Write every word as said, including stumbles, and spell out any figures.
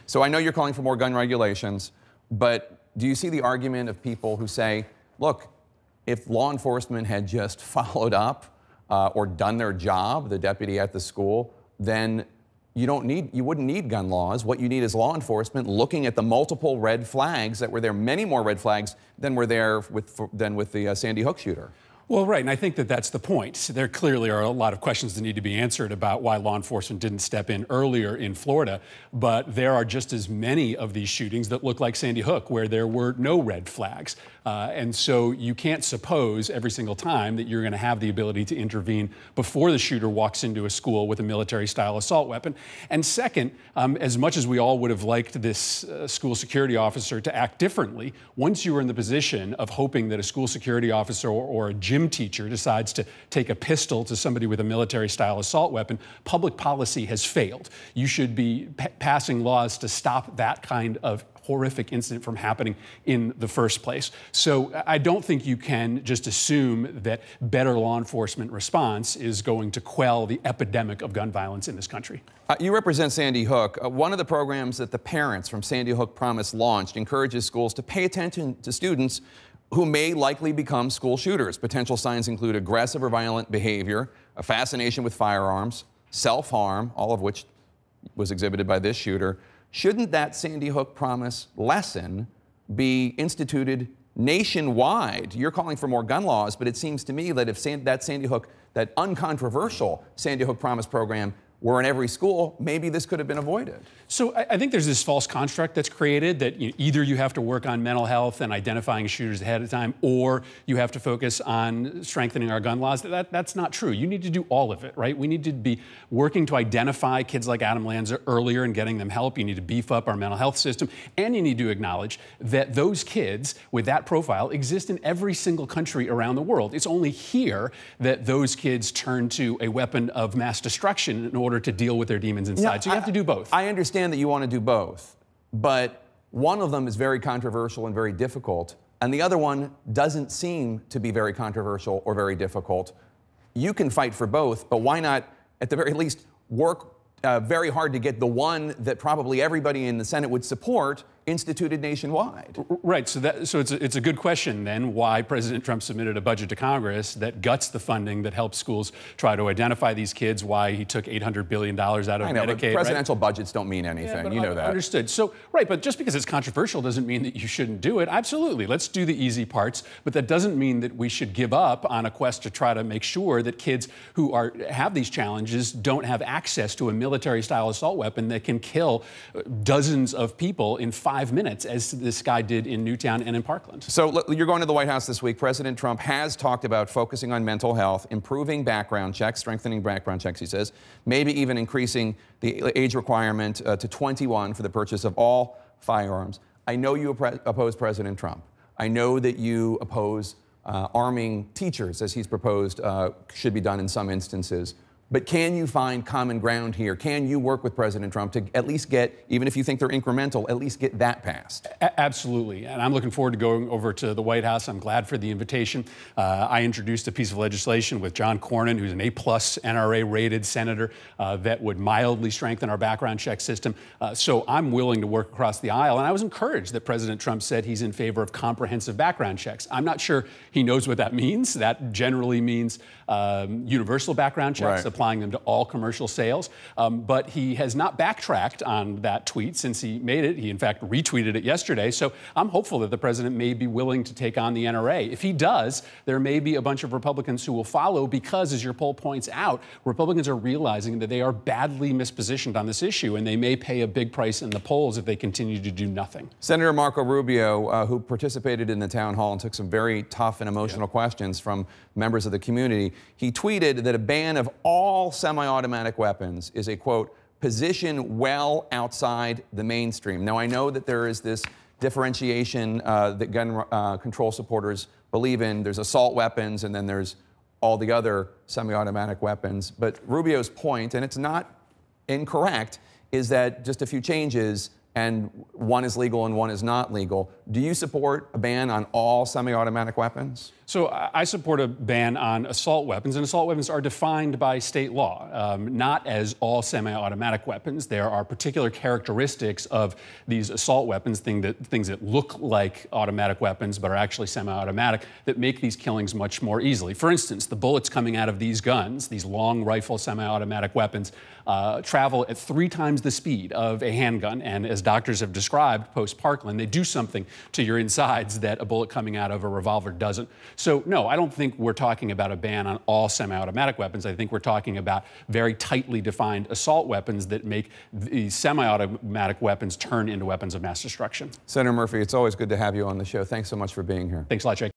So I know you're calling for more gun regulations, but do you see the argument of people who say, look, if law enforcement had just followed up uh, or done their job, the deputy at the school, then you don't need, you wouldn't need gun laws. What you need is law enforcement looking at the multiple red flags that were there, many more red flags than were there with, than with the uh, Sandy Hook shooter. Well, right, and I think that that's the point. There clearly are a lot of questions that need to be answered about why law enforcement didn't step in earlier in Florida, but there are just as many of these shootings that look like Sandy Hook, where there were no red flags. Uh, and so you can't suppose every single time that you're going to have the ability to intervene before the shooter walks into a school with a military-style assault weapon. And second, um, as much as we all would have liked this uh, school security officer to act differently, once you are in the position of hoping that a school security officer or, or a gym teacher decides to take a pistol to somebody with a military-style assault weapon, public policy has failed. You should be p passing laws to stop that kind of horrific incident from happening in the first place. So I don't think you can just assume that better law enforcement response is going to quell the epidemic of gun violence in this country. Uh, you represent Sandy Hook. Uh, one of the programs that the parents from Sandy Hook Promise launched encourages schools to pay attention to students who may likely become school shooters. Potential signs include aggressive or violent behavior, a fascination with firearms, self-harm, all of which was exhibited by this shooter. Shouldn't that Sandy Hook Promise lesson be instituted nationwide? You're calling for more gun laws, but it seems to me that if San that Sandy Hook, that uncontroversial Sandy Hook Promise program were in every school, maybe this could have been avoided. So I, I think there's this false construct that's created that you know, either you have to work on mental health and identifying shooters ahead of time, or you have to focus on strengthening our gun laws. That, that's not true. You need to do all of it, right? We need to be working to identify kids like Adam Lanza earlier and getting them help. You need to beef up our mental health system, and you need to acknowledge that those kids with that profile exist in every single country around the world. It's only here that those kids turn to a weapon of mass destruction in order to deal with their demons inside. Yeah, so you have I, to do both. I understand that you want to do both, but one of them is very controversial and very difficult, and the other one doesn't seem to be very controversial or very difficult. You can fight for both, but why not, at the very least, work uh, very hard to get the one that probably everybody in the Senate would support instituted nationwide? Right. So that so it's a, it's a good question then why President Trump submitted a budget to Congress that guts the funding that helps schools try to identify these kids, why he took eight hundred billion dollars out of I know, Medicaid. But presidential right? budgets don't mean anything. Yeah, you know that. Understood. So, right, but just because it's controversial doesn't mean that you shouldn't do it. Absolutely. Let's do the easy parts, but that doesn't mean that we should give up on a quest to try to make sure that kids who are have these challenges don't have access to a military-style assault weapon that can kill dozens of people in five Five minutes, as this guy did in Newtown and in Parkland. So you're going to the White House this week. President Trump has talked about focusing on mental health, improving background checks, strengthening background checks, he says, maybe even increasing the age requirement uh, to twenty-one for the purchase of all firearms. I know you oppose President Trump. I know that you oppose uh, arming teachers, as he's proposed uh, should be done in some instances. But can you find common ground here? Can you work with President Trump to at least get, even if you think they're incremental, at least get that passed? A absolutely. And I'm looking forward to going over to the White House. I'm glad for the invitation. Uh, I introduced a piece of legislation with John Cornyn, who's an A plus N R A-rated senator, uh, that would mildly strengthen our background check system. Uh, so I'm willing to work across the aisle. And I was encouraged that President Trump said he's in favor of comprehensive background checks. I'm not sure he knows what that means. That generally means um, universal background checks, right, applying them to all commercial sales. Um, but he has not backtracked on that tweet since he made it. He, in fact, retweeted it yesterday. So I'm hopeful that the president may be willing to take on the N R A. If he does, there may be a bunch of Republicans who will follow because, as your poll points out, Republicans are realizing that they are badly mispositioned on this issue, and they may pay a big price in the polls if they continue to do nothing. Senator Marco Rubio, uh, who participated in the town hall and took some very tough and emotional yeah. questions from members of the community, he tweeted that a ban of all semi-automatic weapons is a, quote, position well outside the mainstream. Now, I know that there is this differentiation uh, that gun uh, control supporters believe in. There's assault weapons, and then there's all the other semi-automatic weapons. But Rubio's point, and it's not incorrect, is that just a few changes and one is legal and one is not legal. Do you support a ban on all semi-automatic weapons? So I support a ban on assault weapons, and assault weapons are defined by state law, um, not as all semi-automatic weapons. There are particular characteristics of these assault weapons, thing that, things that look like automatic weapons but are actually semi-automatic, that make these killings much more easily. For instance, the bullets coming out of these guns, these long rifle semi-automatic weapons, uh, travel at three times the speed of a handgun, and as doctors have described post-Parkland, they do something to your insides that a bullet coming out of a revolver doesn't. So no, I don't think we're talking about a ban on all semi-automatic weapons. I think we're talking about very tightly defined assault weapons that make these semi-automatic weapons turn into weapons of mass destruction. Senator Murphy, it's always good to have you on the show. Thanks so much for being here. Thanks a lot, Jake.